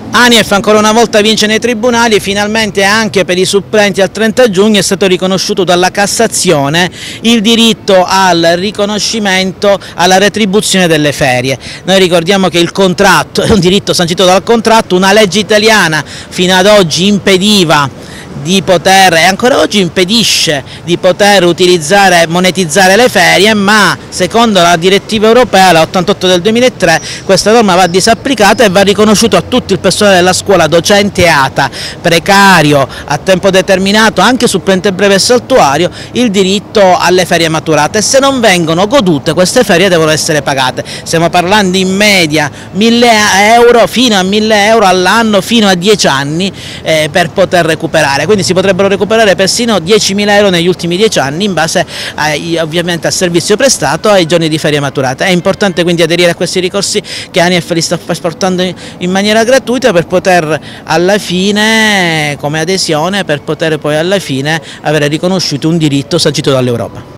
ANIEF ancora una volta vince nei tribunali e finalmente anche per i supplenti al 30 giugno è stato riconosciuto dalla Cassazione il diritto al riconoscimento, alla retribuzione delle ferie. Noi ricordiamo che il contratto è un diritto sancito dal contratto, una legge italiana fino ad oggi impediva di poter, e ancora oggi impedisce di poter utilizzare e monetizzare le ferie, ma secondo la direttiva europea, la 88 del 2003, questa norma va disapplicata e va riconosciuto a tutto il personale della scuola, docente e ATA, precario, a tempo determinato, anche supplente breve e saltuario, il diritto alle ferie maturate, e se non vengono godute queste ferie devono essere pagate. Stiamo parlando in media 1.000 euro fino a 1.000 euro all'anno fino a 10 anni per poter recuperare. Quindi si potrebbero recuperare persino 10.000 euro negli ultimi 10 anni in base ovviamente al servizio prestato e ai giorni di ferie maturate. È importante quindi aderire a questi ricorsi che ANIEF li sta portando in maniera gratuita per poter alla fine, come adesione, per poter poi alla fine avere riconosciuto un diritto sancito dall'Europa.